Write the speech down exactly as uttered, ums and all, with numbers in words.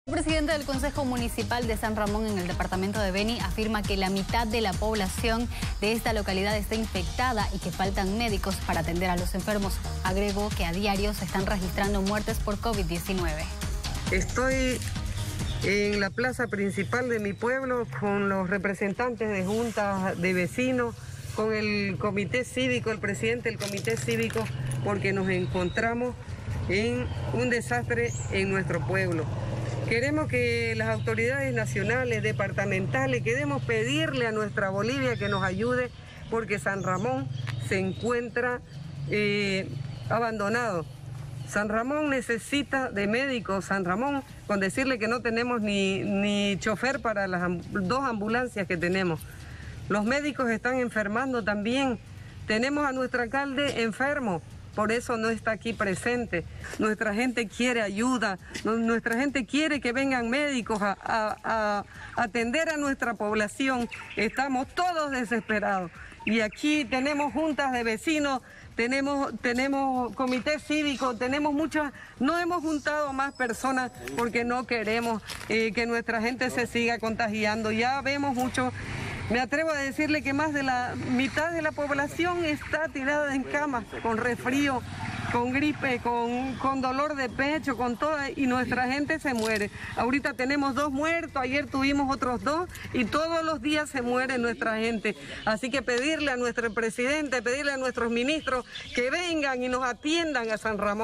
El presidente del Consejo Municipal de San Ramón en el departamento de Beni afirma que la mitad de la población de esta localidad está infectada y que faltan médicos para atender a los enfermos. Agregó que a diario se están registrando muertes por COVID diecinueve. Estoy en la plaza principal de mi pueblo con los representantes de juntas de vecinos, con el comité cívico, el presidente del comité cívico, porque nos encontramos en un desastre en nuestro pueblo. Queremos que las autoridades nacionales, departamentales, queremos pedirle a nuestra Bolivia que nos ayude porque San Ramón se encuentra eh, abandonado. San Ramón necesita de médicos. San Ramón, con decirle que no tenemos ni, ni chofer para las amb- dos ambulancias que tenemos. Los médicos están enfermando también. Tenemos a nuestro alcalde enfermo. Por eso no está aquí presente. Nuestra gente quiere ayuda, nuestra gente quiere que vengan médicos a, a, a atender a nuestra población. Estamos todos desesperados. Y aquí tenemos juntas de vecinos, tenemos, tenemos comité cívico, tenemos muchas... No hemos juntado más personas porque no queremos eh, que nuestra gente se siga contagiando. Ya vemos mucho... Me atrevo a decirle que más de la mitad de la población está tirada en cama, con resfrío, con gripe, con, con dolor de pecho, con todo, y nuestra gente se muere. Ahorita tenemos dos muertos, ayer tuvimos otros dos, y todos los días se muere nuestra gente. Así que pedirle a nuestro presidente, pedirle a nuestros ministros que vengan y nos atiendan a San Ramón.